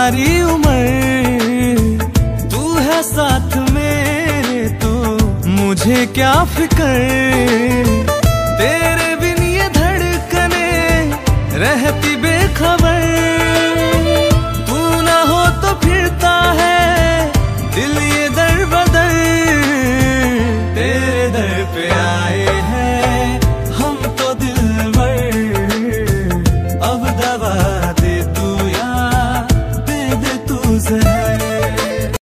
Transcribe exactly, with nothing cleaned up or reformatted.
सारी उम्र तू है साथ मेरे, तो मुझे क्या फिक्र। तेरे बिन ये धड़कने रहती बेखबर।